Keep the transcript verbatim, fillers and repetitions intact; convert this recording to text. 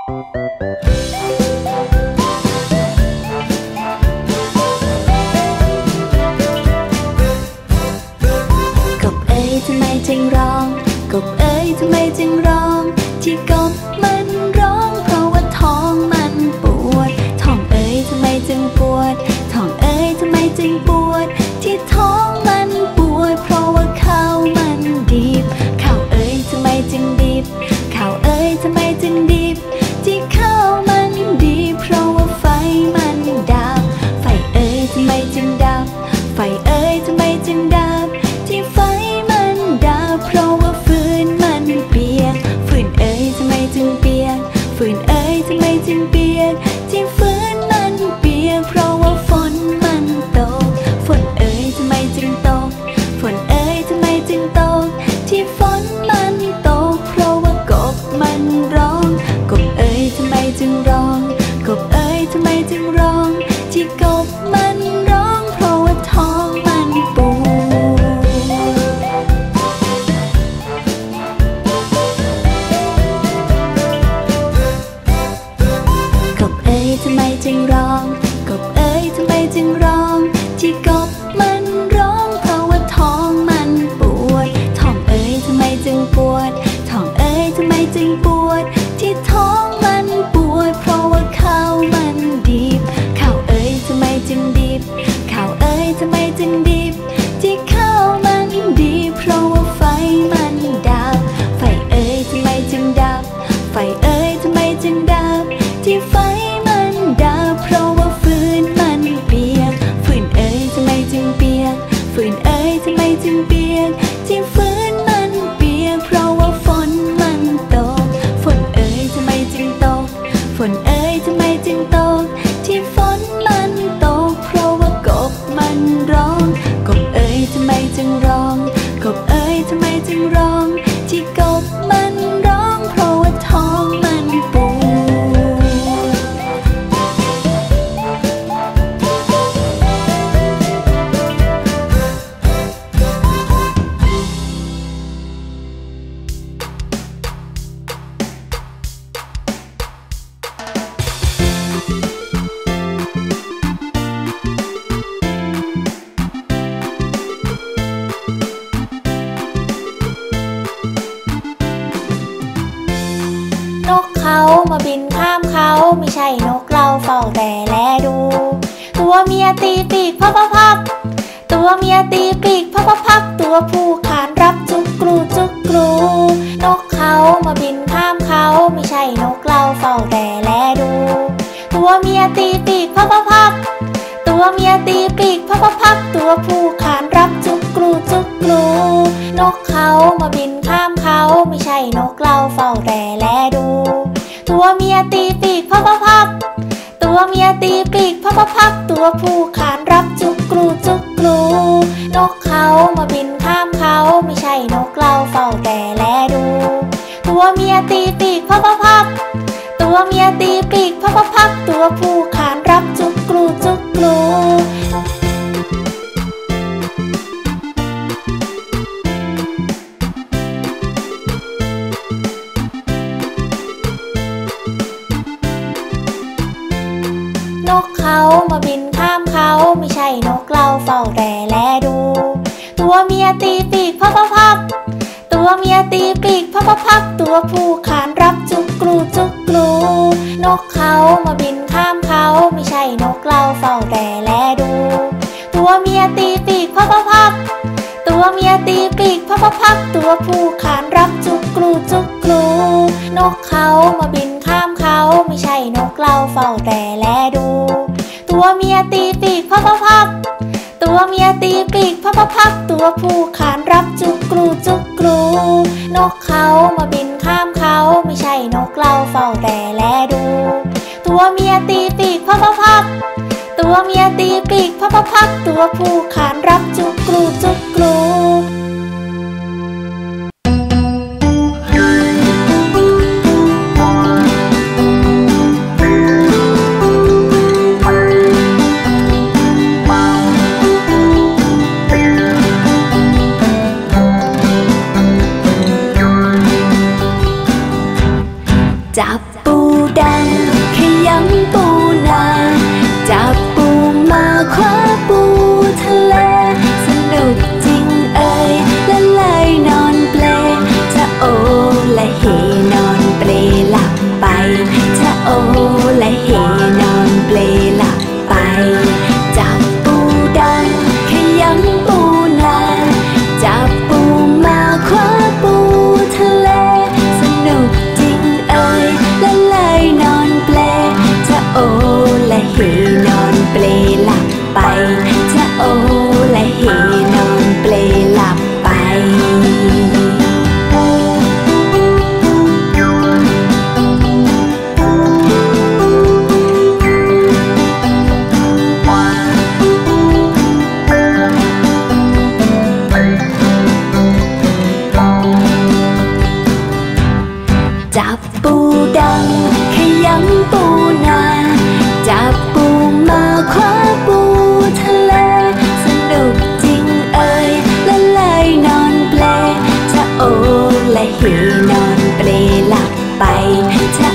กบเอ๋ยทำไมจึงร้องกบเอ๋ยทำไมจึงร้องที่กบมันร้องเพราะว่าท้องมันปวดท้องเอ๋ยทำไมจึงปวดท้องเอ๋ยทำไมจึงปวดที่ท้องมันปวดเพราะว่าข้าวมันดิบข้าวเอ๋ยทำไมจึงดิบข้าวเอ๋ยทำไมจึงดิบที่ข้าวมันดิบเพราะว่าไฟมันดับไฟเอ๋ยทำไมจึงดับไฟเอ๋ยทำไมจึงดับที่ไฟมันดับเพราะว่าฟืนมันเปียกฟืนเอ๋ยทำไมจึงเปียกฟืนเอ๋ยทำไมจึงเปียกที่ฟืนมันเปียกเพราะว่าฝนมันตกฝนเอ๋ยทำไมจึงตกฝนเอ๋ยทำไมจึงตกที่ฝนมันตกเพราะว่ากบมันร้องกบเอ๋ยทำไมจึงร้องกบเอ๋ยทำไมจึงร้องที่กบมันร้องเพราะว่าท้องมันปวดกบเอ๋ยทำไมจึงร้องกบเอ๋ยทำไมจึงร้องที่กบมันร้องเพราะว่าท้องมันปวดท้องเอ๋ยทำไมจึงปวดท้องเอ๋ยทำไมจึงปวดที่ท้องมันปวดเพราะว่าข้าวมันดิบข้าวเอ๋ยทำไมจึงดิบข้าวเอ๋ยทำไมจึงดิบที่ข้าวมันดิบเพราะว่าไฟมันดับไฟเอ๋ยทำไมจึงดับไฟเอ๋ยทำไมจึงดับที่ไฟมันดับเพราะว่าฟืนมันเปียกฟืนเอ๋ยทำไมจึงเปียกฟืนเอ๋ยทำไมจึงเปียกที่ฟืนมันเปียกเพราะว่าฝนมันตกฝนเอ๋ยทำไมจึงตกฝนเอ๋ยทำไมจึงตกที่ฝนมันตกเพราะว่ากบมันร้องกบเอ๋ยทำไมจึงร้องกบเอ๋ยทำไมจึงร้องที่กบมันร้องเพราะว่าท้องมันปวดนกเขามาบินข้ามเขาไม่ใช่นกเราเฝ้าแต่แลดูตัวเมียตีปีกพับพับตัวเมียตีปีกพับพับตัวผู้ขานรับจุกกรูจุกกรูนกเขามาบินข้ามเขาไม่ใช่นกเราเฝ้าแต่แลดูตัวเมียตีปีกพับพับตัวเมียตีปีกพับพับตัวผู้ขานรับจุกกรูจุกกรูนกเขามาบินข้ามเขาไม่ใช่นกเราเฝ้าแต่แลดูตัวเมียตีปีกพับพับตัวเมียตีปีกพับพับตัวผู้ขานรับจุกกรูจุกกรูนกเขามาบินข้ามเขาไม่ใช่นกเราเฝ้าแต่แลดูตัวเมียตีปีกพับพับตัวเมียตีปีกพับพับตัวผู้ขานรับจุกกรูจุกกรูนกเขามาบินข้ามเขาไม่ใช่นกเราเฝ้าแต่แลดูตัวเมียตีปีกพับพับตัวเมียตีปีกพับพับตัวผู้ขานรับจุกกรูจุกกรูนกเขามาบินข้ามเขาไม่ใช่นกเราเฝ้าแต่แลดูตัวเมียตีปีกพับพับตัวเมียตีปีกพับพับตัวผู้ขานรับจุกกรูจุกกรูนกเขามาบินข้ามเขาไม่ใช่นกเราเฝ้าแต่แลดูตัวเมียตีปีกพับพับตัวเมียตีปีกพับพับตัวผู้ขานรับจุกกรูจุกกรูนกเขามาบินข้ามเขาไม่ใช่นกเราเฝ้าแต่แลดูตัวเมียตีปีกพับพับตัวเมียตีปีกพับพับตัวผู้ขานรับจุกกรูจุกกรูจับปูดังขยำปูนาจับปูมาคว้าปูทะเลสนุกจริงเอ่ยละลายนอนเปลจะโอละเฮนอนเปลหลับไปจะโอละเฮนอนเปลหลับไปจับปูดังขยำปูนาจับปูมาคว้าปูทะเลสนุกจริงเอ่ยละลายนอนเปลจะโอละเฮนอนเปลหลับไปจะโอละเฮนอนเปลหลับไปจับปูดังขยำปูนาจับปูมาคว้าปูทะเลสนุกจริงเอ่ยละลายนอนเปลจะโอละเฮนอนเปลหลับไปจะ